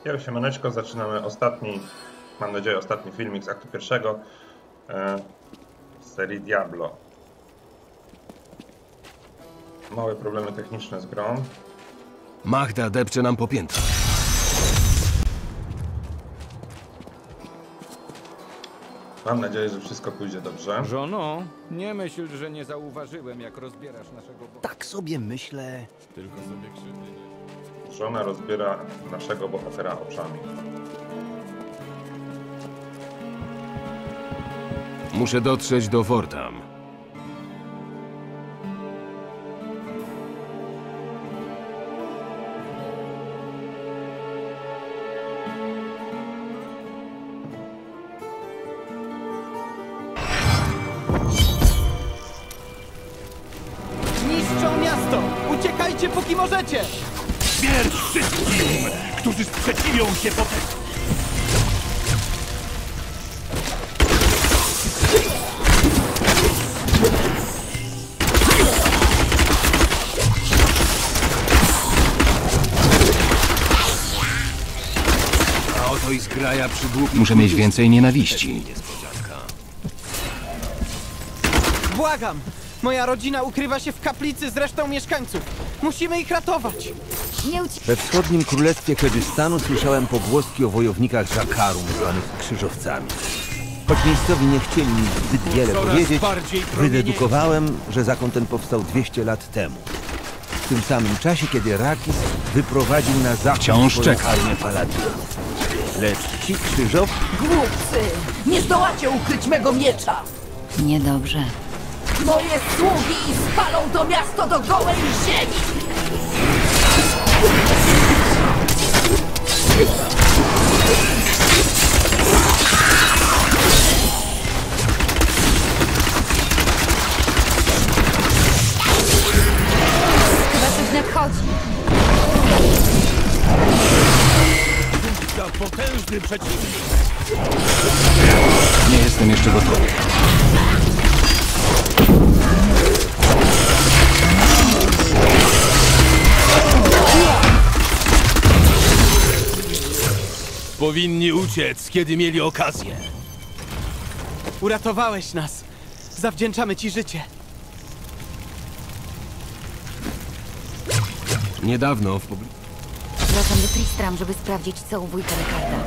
Siemaneczko, zaczynamy ostatni, mam nadzieję ostatni filmik z aktu pierwszego z serii Diablo. Małe problemy techniczne z grą. Magda depcze nam po piętach. Mam nadzieję, że wszystko pójdzie dobrze. Żono, nie myśl, że nie zauważyłem, jak rozbierasz naszego bohatera. Tak sobie myślę. Tylko sobie krzywdy nie... Żona rozbiera naszego bohatera oczami. Muszę dotrzeć do Wordam. Niszczą miasto! Uciekajcie, póki możecie! Śmierć wszystkim, którzy sprzeciwią się potem. A oto i zgraja przygłup. Muszę mieć więcej nienawiści. Błagam! Moja rodzina ukrywa się w kaplicy z resztą mieszkańców. Musimy ich ratować! We wschodnim królestwie Kedystanu słyszałem pogłoski o wojownikach Żakarum, zwanych krzyżowcami. Choć miejscowi nie chcieli mi zbyt wiele powiedzieć, wydedukowałem, że zakon ten powstał 200 lat temu. W tym samym czasie, kiedy Rakis wyprowadził na zachód swoją armię paladynów. Lecz ci krzyżowcy... Głupcy! Nie zdołacie ukryć mego miecza! Niedobrze. Moje sługi spalą to miasto do gołej ziemi! Chyba coś nadchodzi. Za potężny przeciwnik. Nie jestem jeszcze gotowy. Powinni uciec, kiedy mieli okazję. Uratowałeś nas! Zawdzięczamy ci życie! Niedawno w pobliżu... Wracam do Tristram, żeby sprawdzić, co u wujka Ricarda.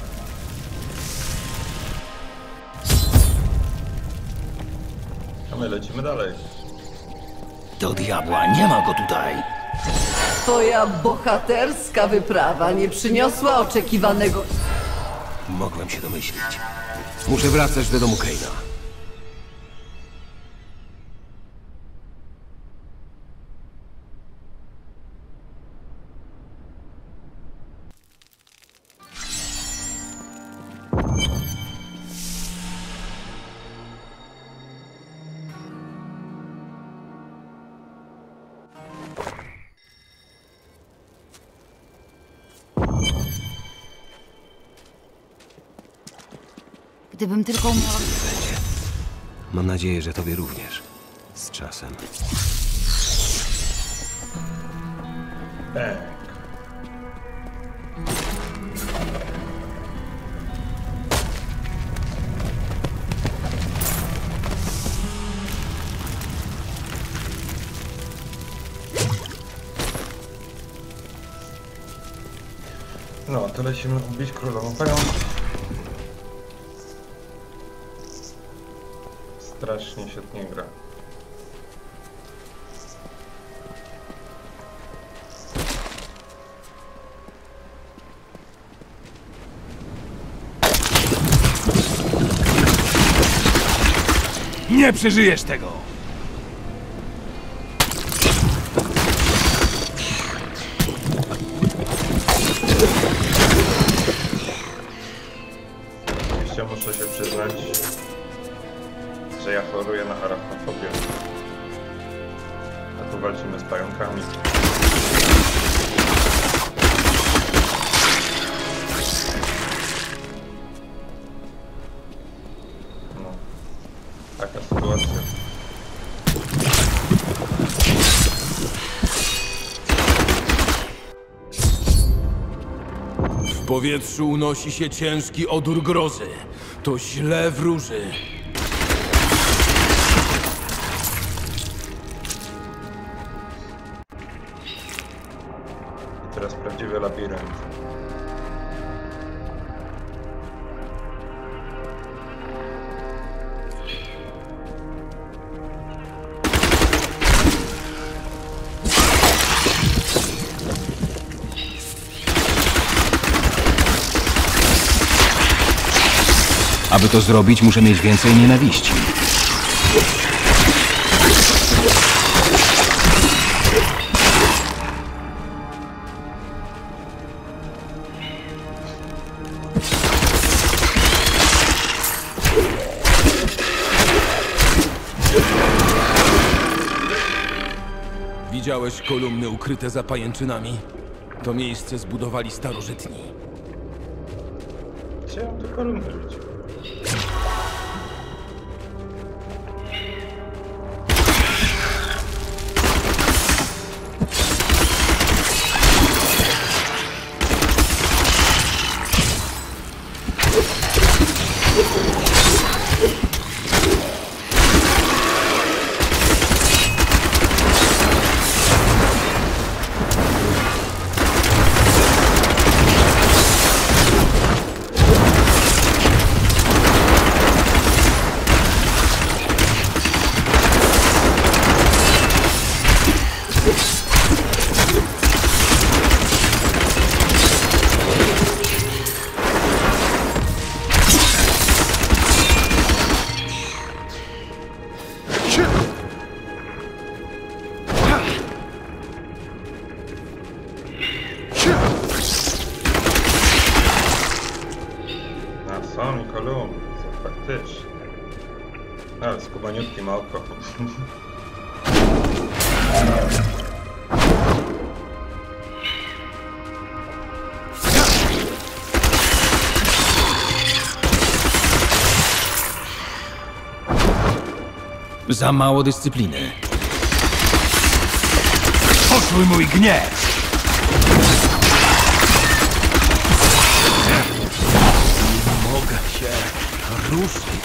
A my lecimy dalej. Do diabła, nie ma go tutaj. Twoja bohaterska wyprawa nie przyniosła oczekiwanego... Mogłem się domyślić. Muszę wracać do domu Kaina. Gdybym tylko umiała... Mam nadzieję, że tobie również. Z czasem. Bang. No, to lecimy ubić królową pająk. Strasznie świetnie gra. Nie przeżyjesz tego. Oczywiście muszę się przyznać, że ja choruję na arachnofobię. A tu walczymy z pająkami. No, taka sytuacja. W powietrzu unosi się ciężki odór grozy. To źle wróży. I teraz prawdziwy labirynt. Aby to zrobić, muszę mieć więcej nienawiści. Widziałeś kolumny ukryte za pajęczynami? To miejsce zbudowali starożytni. Chciałem tu kolumny robić. Są mi kolumny, faktycznie. Ale skubaniutki ma oko. Za mało dyscypliny. Poczuj mój gniew! Nie mogę się ruszyć.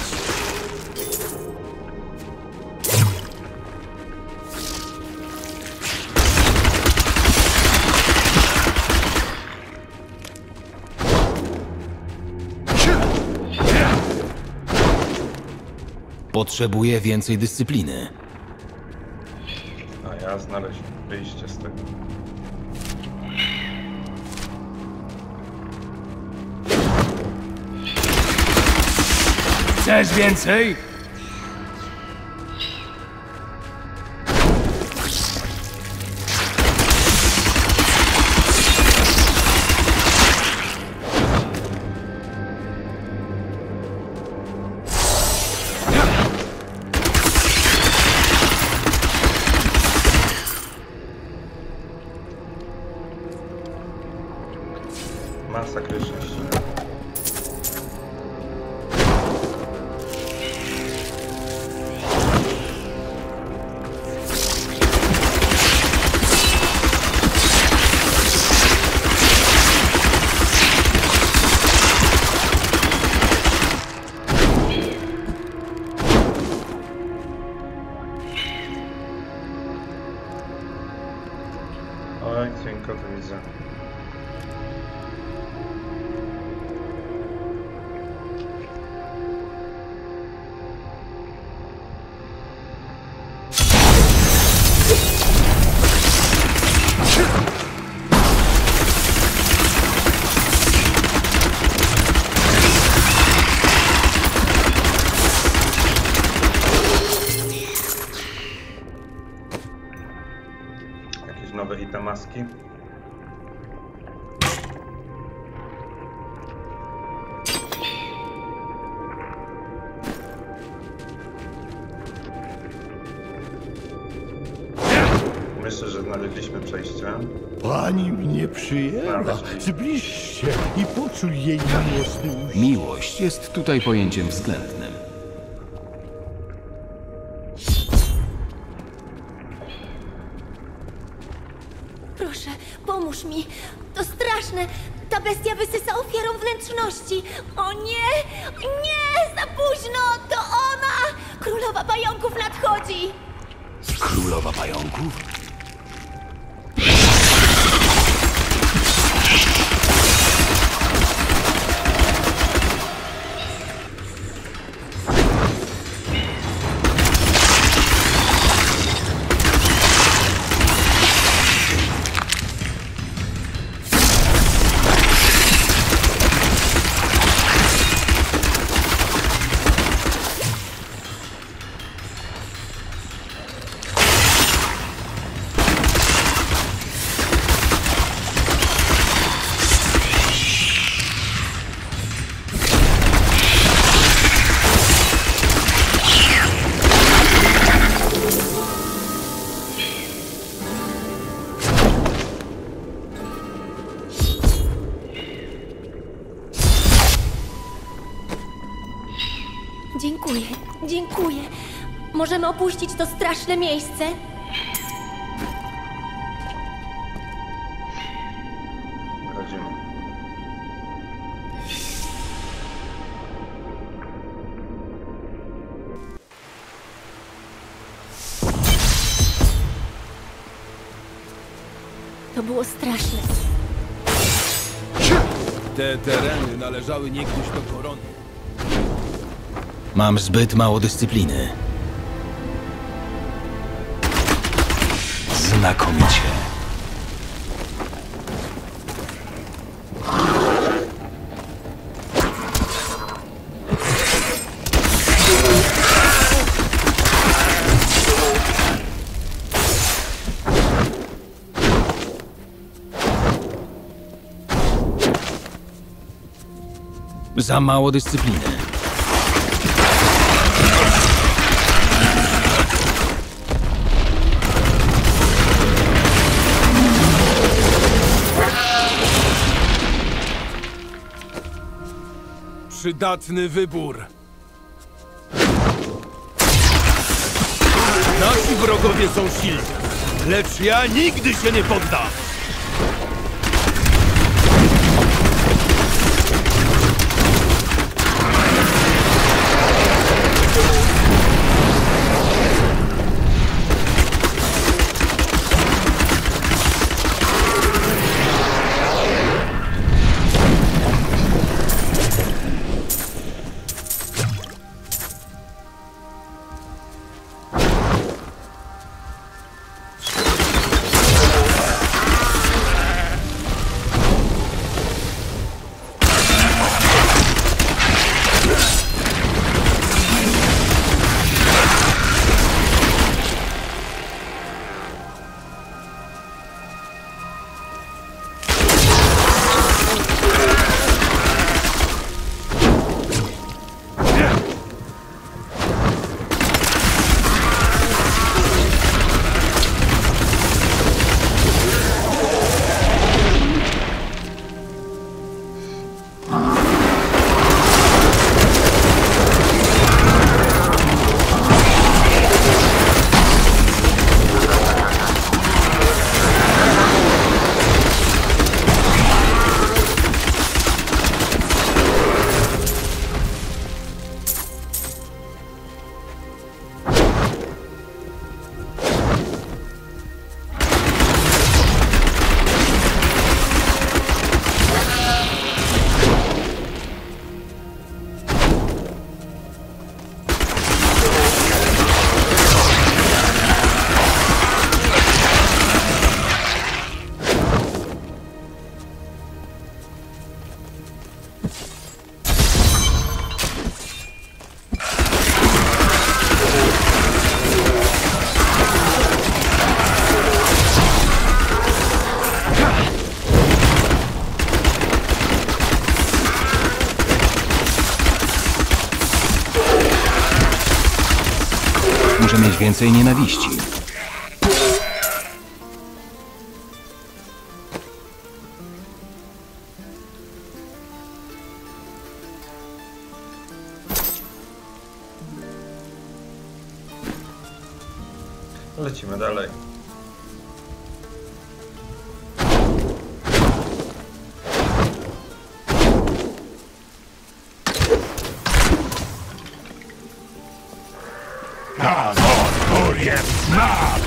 Potrzebuję więcej dyscypliny. A ja znaleźć wyjście z tego. Chcesz więcej? Masakryczność. Oj, cienko to widzę. Jakieś nowe itemaski. Myślę, że znaleźliśmy przejście. Pani mnie przyjęła. Zbliż się i poczuj jej miłosny uścisk. Miłość jest tutaj pojęciem względnym. Proszę, pomóż mi. To straszne. Ta bestia wysysa ofiarom wnętrzności. O nie! Nie! Za późno! To ona! Królowa pająków nadchodzi! Królowa pająków? Dziękuję, dziękuję. Możemy opuścić to straszne miejsce? Chodzimy. To było straszne. Te tereny należały niegdyś do korony. Mam zbyt mało dyscypliny. Znakomicie. Za mało dyscypliny. Przydatny wybór. Nasi wrogowie są silni, lecz ja nigdy się nie poddam. Muszę mieć więcej nienawiści. Lecimy dalej.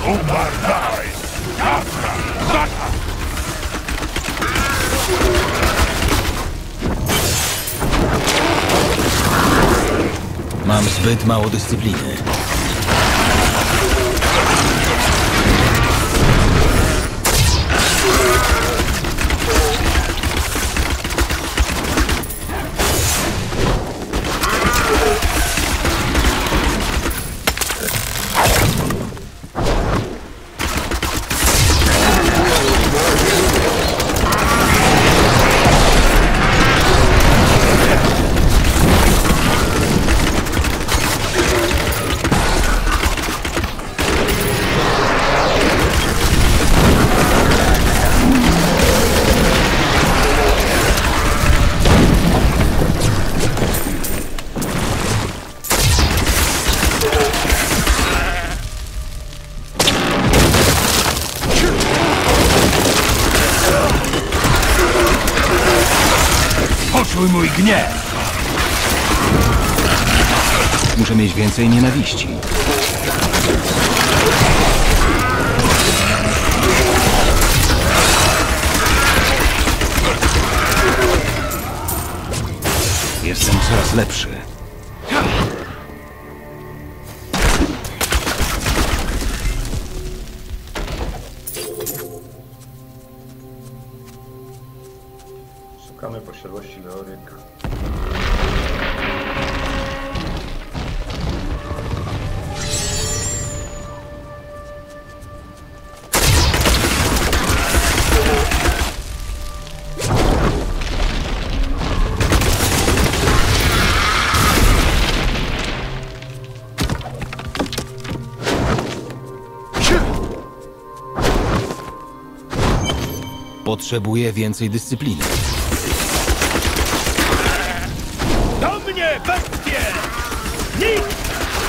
Mam zbyt mało dyscypliny. Poczuj mój gniew! Muszę mieć więcej nienawiści. Jestem coraz lepszy. Szukamy posiadłości Leoryka. Potrzebuję więcej dyscypliny. Do mnie, bestie! Nikt!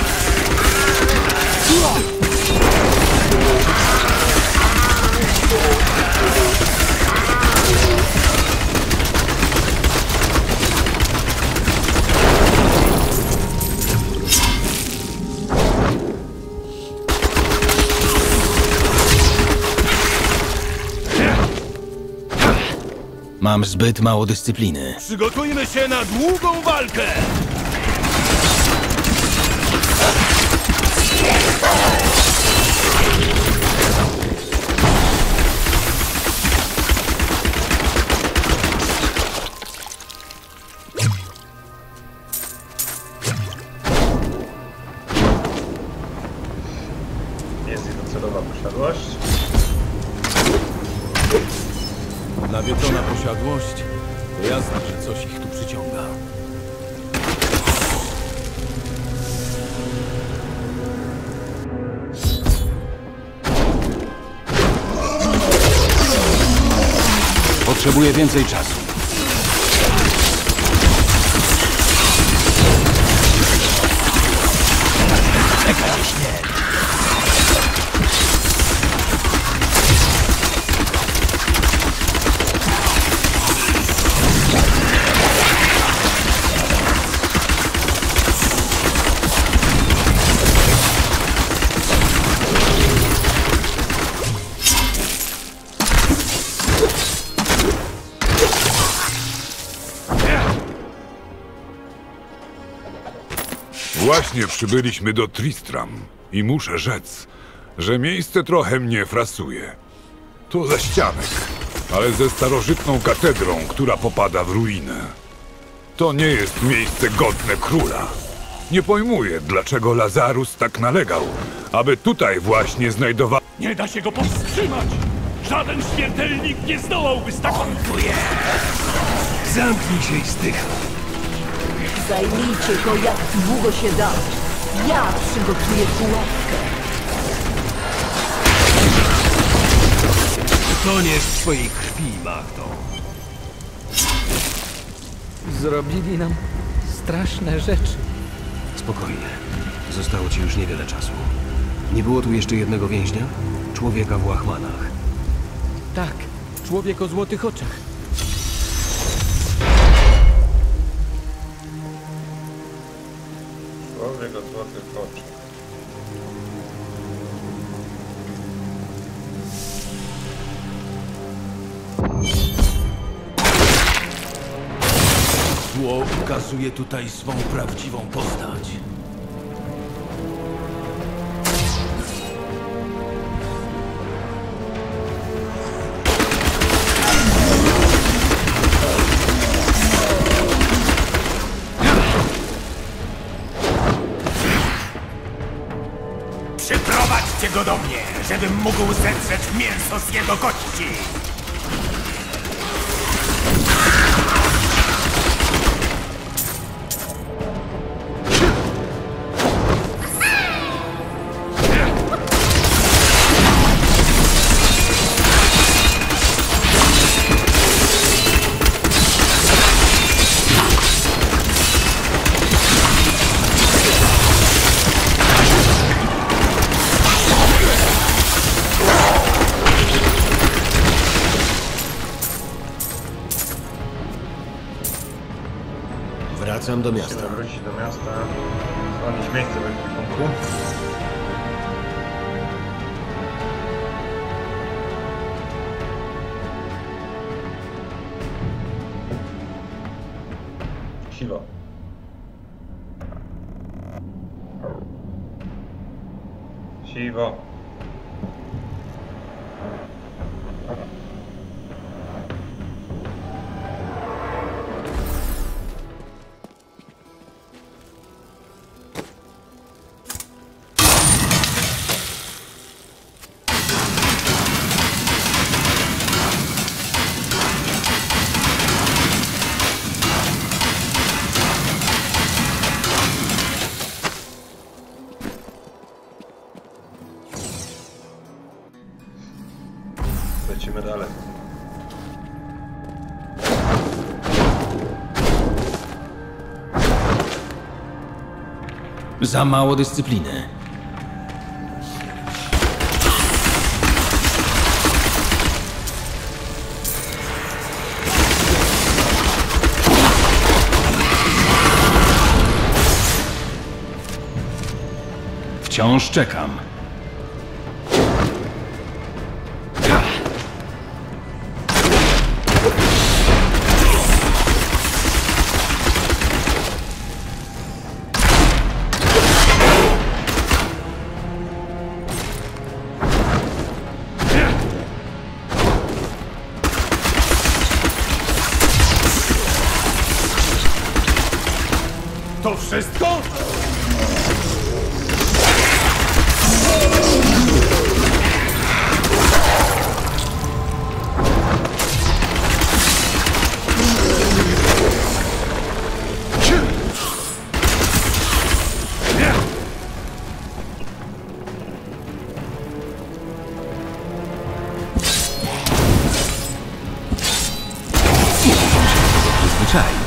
Mam zbyt mało dyscypliny. Przygotujmy się na długą walkę! Jest i docelowa posiadłość. Nawiedzona posiadłość, to jasne, że coś ich tu przyciąga. Potrzebuję więcej czasu. Czekaj, śmierć! Właśnie przybyliśmy do Tristram i muszę rzec, że miejsce trochę mnie frasuje. To zaścianek, ale ze starożytną katedrą, która popada w ruinę. To nie jest miejsce godne króla. Nie pojmuję, dlaczego Lazarus tak nalegał, aby tutaj właśnie znajdował... Nie da się go powstrzymać! Żaden śmiertelnik nie zdołałby z taką... Zamknij się i zdychaj. Zajmijcie go jak długo się da. Ja przygotuję pułapkę. Toniesz w swojej krwi, Magdo. Zrobili nam straszne rzeczy. Spokojnie. Zostało ci już niewiele czasu. Nie było tu jeszcze jednego więźnia? Człowieka w łachmanach. Tak, człowiek o złotych oczach. Człowiek o złotych oczach. Zło ukazuje tutaj swą prawdziwą postać. Przyprowadźcie go do mnie, żebym mógł zetrzeć mięso z jego kości! Wracam do miasta. Musimy wrócić do miasta, zwolnić miejsce w ekwipunku. Siwo. Siwo. Lecimy dalej. Za mało dyscypliny. Wciąż czekam. To wszystko? Przyzwyczaić.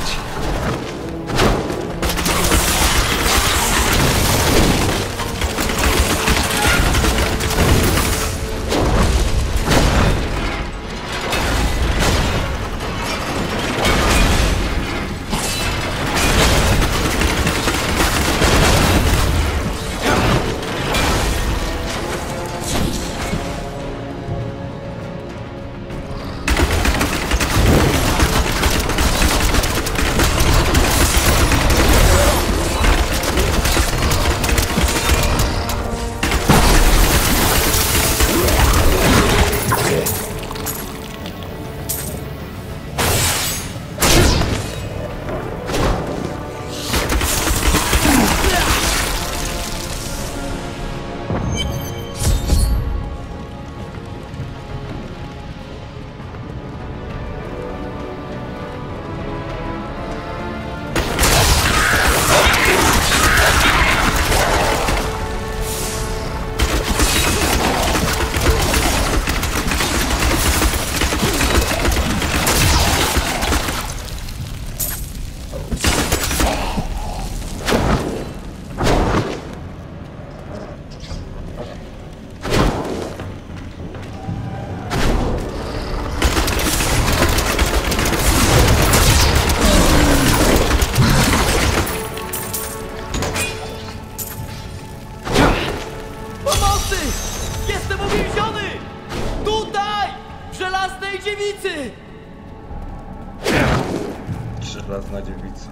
Żelazna dziewica.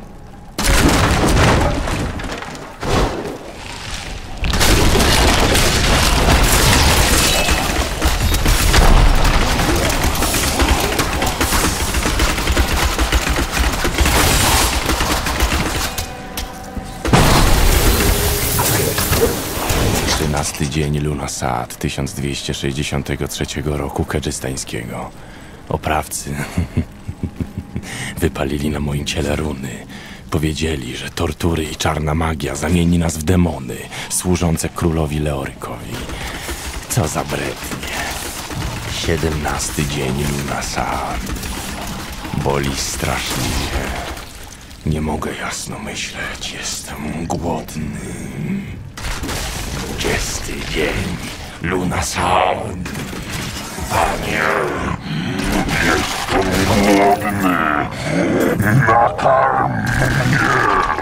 Dzień Lughnasadh 1263 roku kedżystańskiego. Oprawcy wypalili na moim ciele runy. Powiedzieli, że tortury i czarna magia zamieni nas w demony służące królowi Leorykowi. Co za brednie. 17 dzień Lughnasadh. Boli straszliwie. Nie mogę jasno myśleć. Jestem głodny. 20 dzień Lughnasadh. Panie, jestem głodny. Nakarm mnie.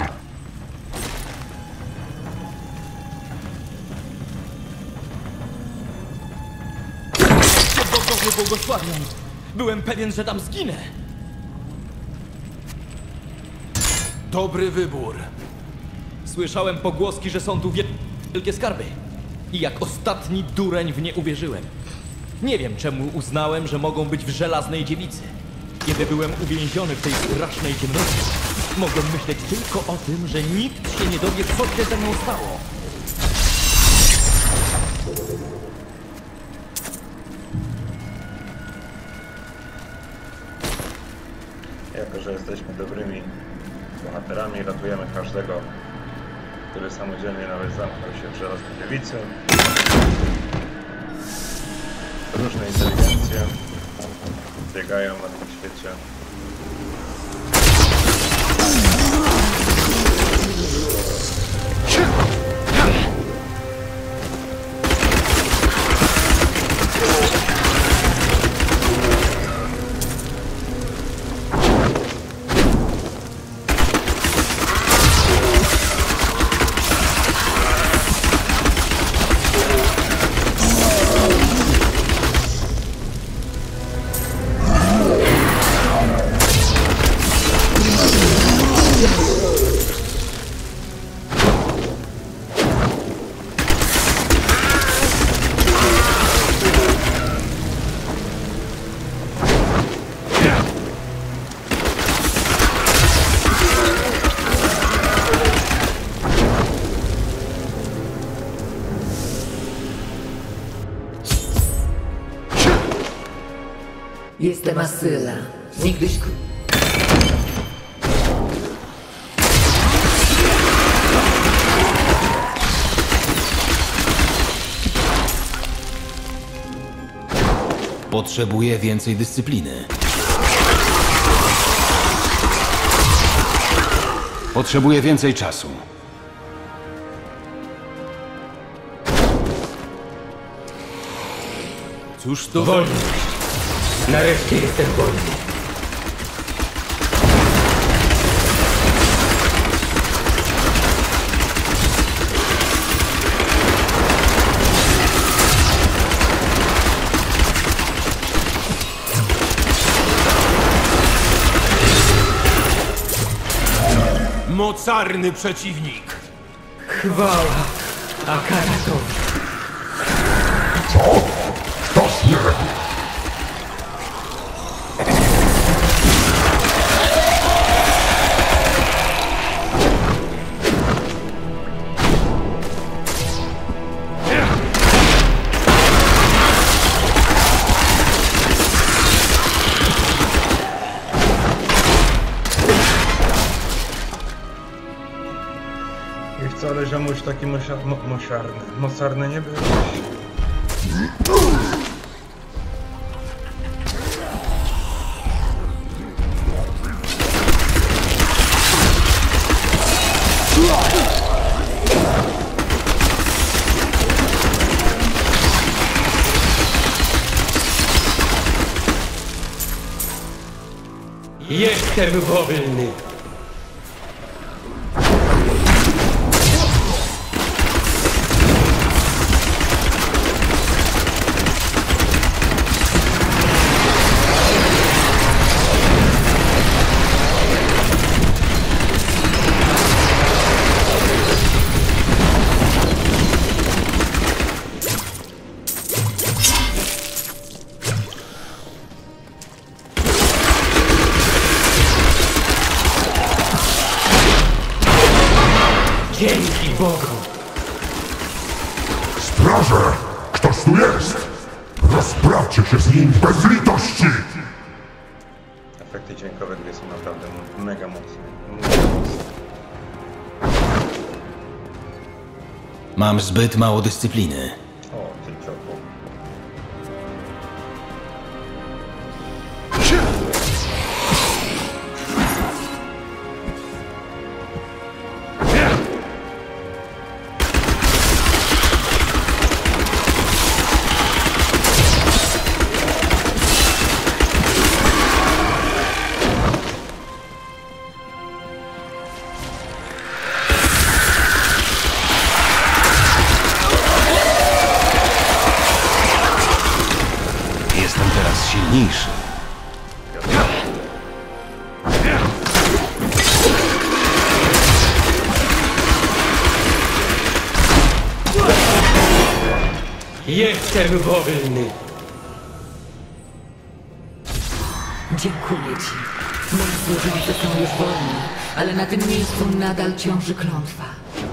Bogowie błogosławią. Byłem pewien, że tam zginę. Dobry wybór. Słyszałem pogłoski, że są tu wielkie skarby. I jak ostatni dureń w nie uwierzyłem. Nie wiem, czemu uznałem, że mogą być w Żelaznej Dziewicy. Kiedy byłem uwięziony w tej strasznej ciemności, mogłem myśleć tylko o tym, że nikt się nie dowie, co się ze mną stało. Jako że jesteśmy dobrymi bohaterami, ratujemy każdego, który samodzielnie nawet zamknął się w Żelaznej Dziewicy. Różne inteligencje biegają na tym świecie. Jestem Asyla. Nigdyś... Potrzebuję więcej dyscypliny. Potrzebuję więcej czasu. Cóż to... Wolność. Nareszcie jestem wolny. Mocarny przeciwnik. Chwała Akaratowi. I wcale ziomuś taki mocarny nie był. Jestem wolny. Dzięki Bogu! Straże! Ktoś tu jest! Rozprawcie się z nim bez litości! Efekty dźwiękowe gry są naprawdę mega mocne. Mam zbyt mało dyscypliny. O, ty czoku. Jestem teraz silniejszy. Jestem wolny! Dziękuję ci. Moi służebnicy są już wolni, ale na tym miejscu nadal ciąży klątwa.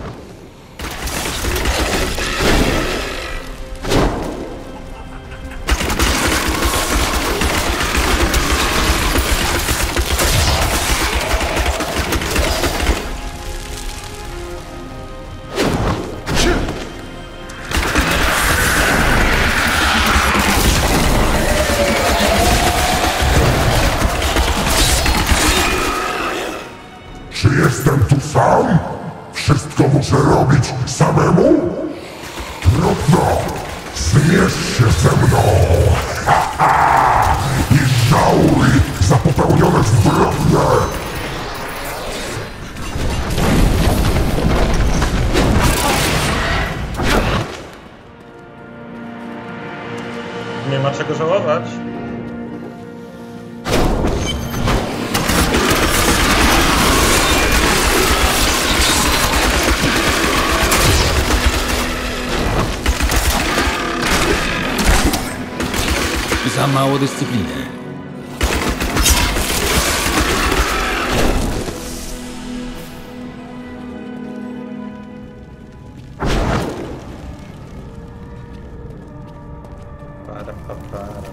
Czy jestem tu sam? Wszystko muszę robić samemu? Trudno! Zmierz się ze mną! Ha, ha! I żałuj za popełnione zbrodnie! Nie ma czego żałować. Za mało dyscypliny. Para, pa, para.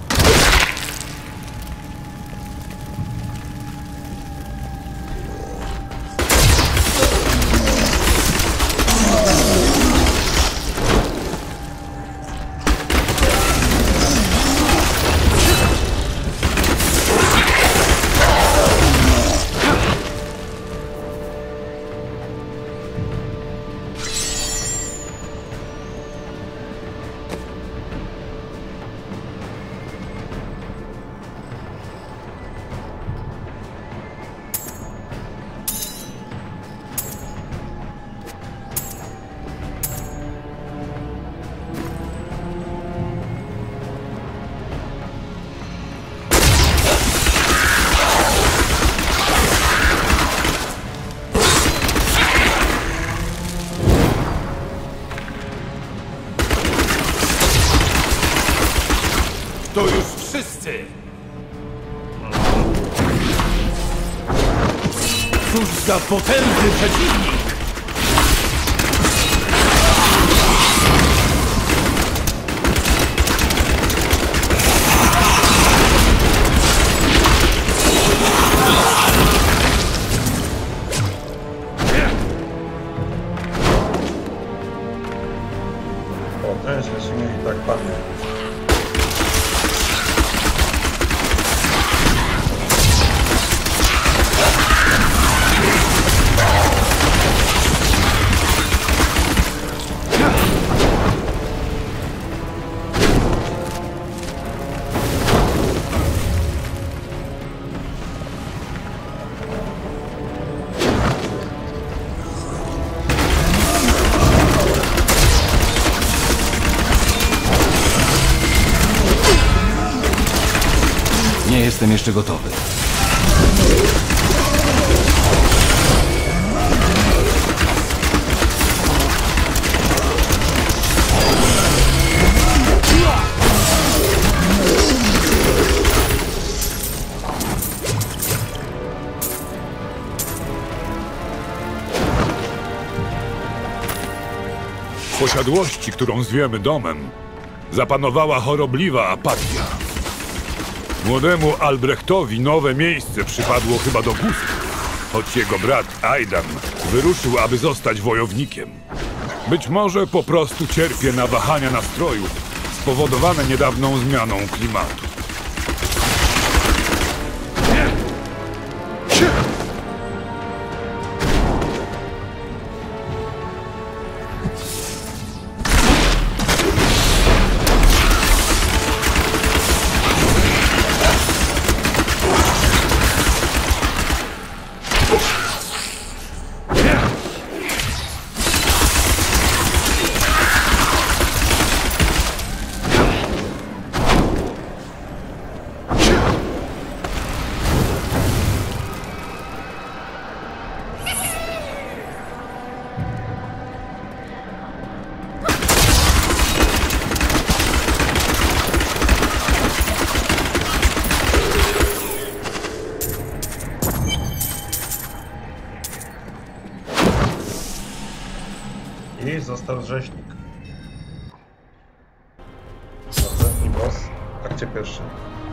To już wszyscy! Cóż za potężny przeciwnik! Potężny śmiech i tak padnie. Nie jestem jeszcze gotowy. posiadłości, którą zwiemy domem, zapanowała chorobliwa apatia. Młodemu Albrechtowi nowe miejsce przypadło chyba do gustu, choć jego brat Aidan wyruszył, aby zostać wojownikiem. Być może po prostu cierpie na wahania nastrojów spowodowane niedawną zmianą klimatu. I został rzeźnik. Następny boss w akcie pierwszym.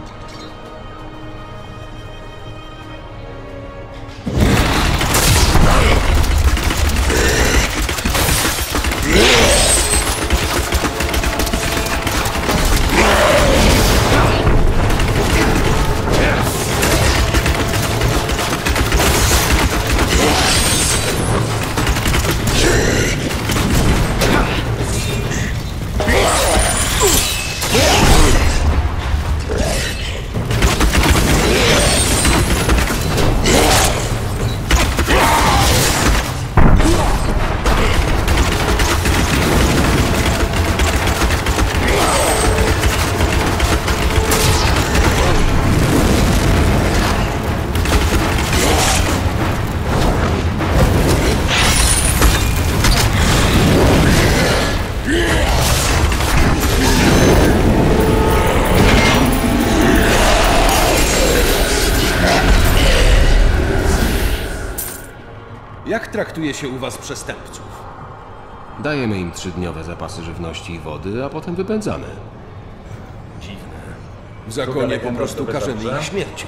Jak traktuje się u was przestępców? Dajemy im 3-dniowe zapasy żywności i wody, a potem wypędzamy. Dziwne. W zakonie po prostu karzemy ich śmiercią.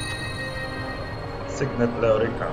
Sygnet Leoryka.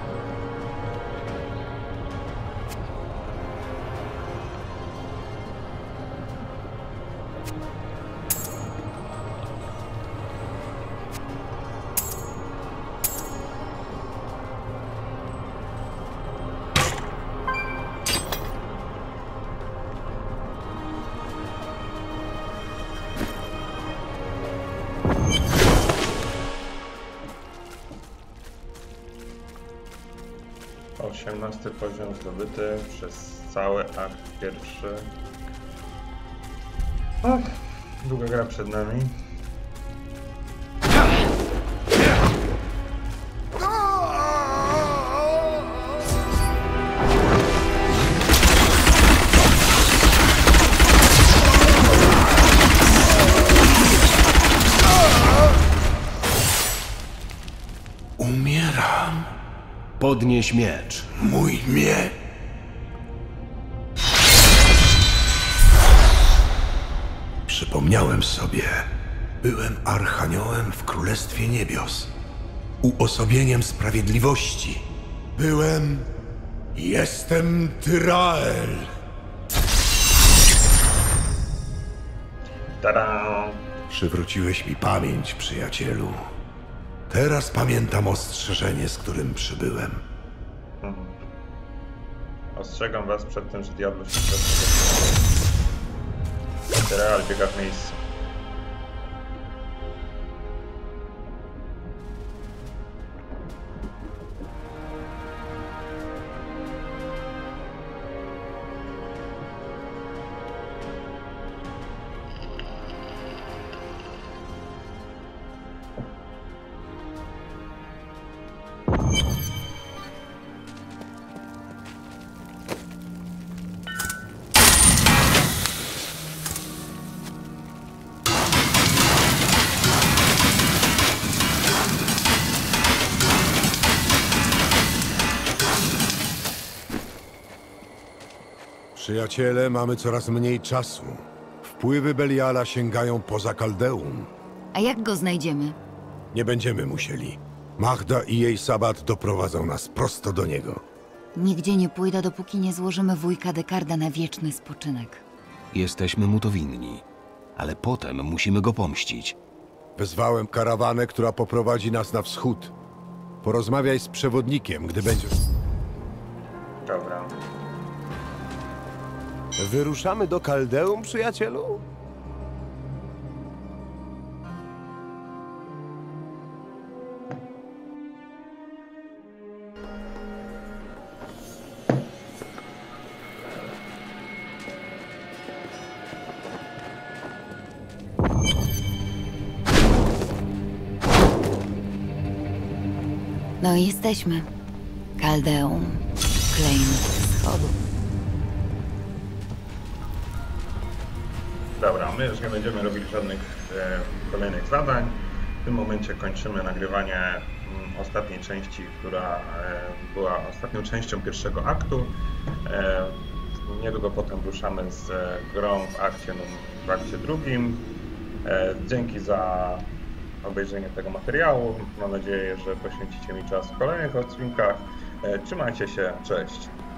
Osiemnasty poziom zdobyty przez cały akt pierwszy. Ach, długa gra przed nami. Umieram. Podnieś miecz. Mój miecz. Przypomniałem sobie, byłem Archaniołem w Królestwie Niebios, uosobieniem sprawiedliwości. Jestem Tyrael. Tada! Przywróciłeś mi pamięć, przyjacielu. Teraz pamiętam ostrzeżenie, z którym przybyłem. Ostrzegam was przed tym, że diablo się przesunął. Tyrael biega w miejscu. Przyjaciele, mamy coraz mniej czasu. Wpływy Beliala sięgają poza Kaldeum. A jak go znajdziemy? Nie będziemy musieli. Mahda i jej Sabat doprowadzą nas prosto do niego. Nigdzie nie pójdę, dopóki nie złożymy wujka Dekarda na wieczny spoczynek. Jesteśmy mu to winni, ale potem musimy go pomścić. Wezwałem karawanę, która poprowadzi nas na wschód. Porozmawiaj z przewodnikiem, gdy będziesz... Dobra. Wyruszamy do Kaldeum, przyjacielu? No i jesteśmy. Kaldeum. Klejnot wschodu. Dobra, my już nie będziemy robić żadnych kolejnych zadań. W tym momencie kończymy nagrywanie ostatniej części, która była ostatnią częścią pierwszego aktu. Niedługo potem ruszamy z grą w akcie drugim. Dzięki za obejrzenie tego materiału. Mam nadzieję, że poświęcicie mi czas w kolejnych odcinkach. Trzymajcie się, cześć!